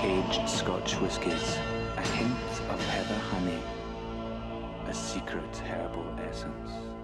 aged Scotch whiskies, a hint of heather honey, a secret herbal essence.